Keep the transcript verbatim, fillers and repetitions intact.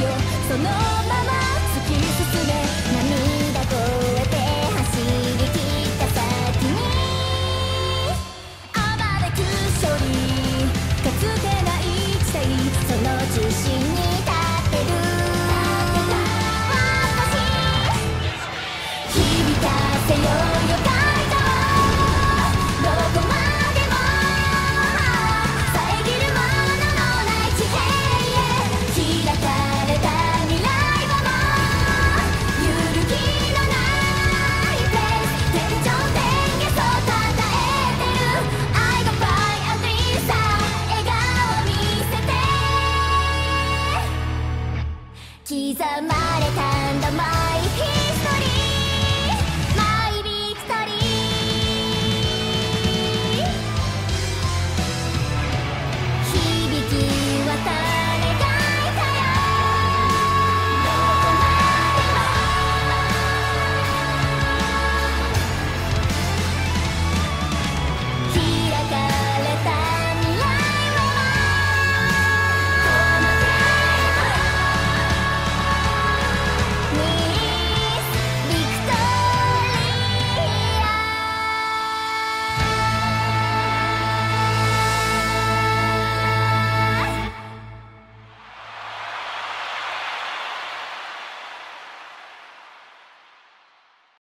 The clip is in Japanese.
よそのまま突き進め涙越えて走り切った先にあまねく勝利かつてない地帯その中心に立ってる私響かせようよ誰かをどこまでも遮るもののない地平へ開かれた未来はもう揺るぎのないプレイス天頂天下そうたたえてる I go by a Lisa 笑顔見せて刻まれたんだ My history